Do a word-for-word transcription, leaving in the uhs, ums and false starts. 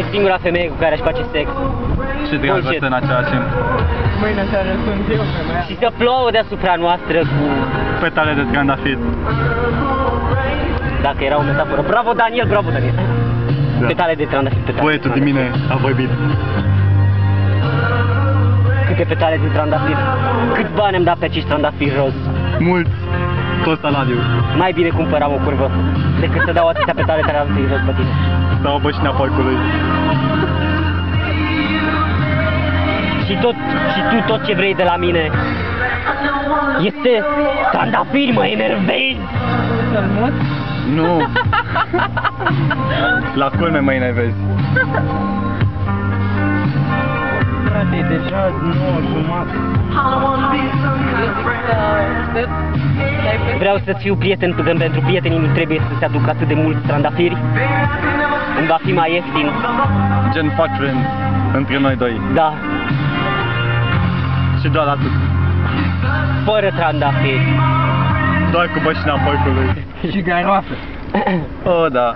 e singura femeie cu care aș face sex. Și dragostea în același timp. Mâine seara sunt eu, femeia. Și să plouă deasupra noastră cu... Petale de trandafir. Dacă era o metaforă. Bravo, Daniel, bravo, Daniel. Da. Petale de trandafir, petale. Poetul din mine a vorbit. Câte petale de trandafir. Cât bani am dat pe acești trandafiri roz. Mult. Tot salariul. Mai bine cumpăram o curvă decât să dau atâtea petale de trandafiri roz pe tine. Sau o bășina porcului. Și tot, și tu tot ce vrei de la mine este trandafiri, mă enervezi! Să-l mut? Nu. La culme mâine vezi. Frate, e deja nouă jumătate. Vreau să-ți fiu prieten, pentru că pentru prietenii nu trebuie să se aducă atât de mulți trandafiri. Îmi va fi mai ieftin. Gen fac friends între noi doi. Da, Și doar atât. fără trandafiri. Doar cu bășina porcului. Și garoafă. Oh, da.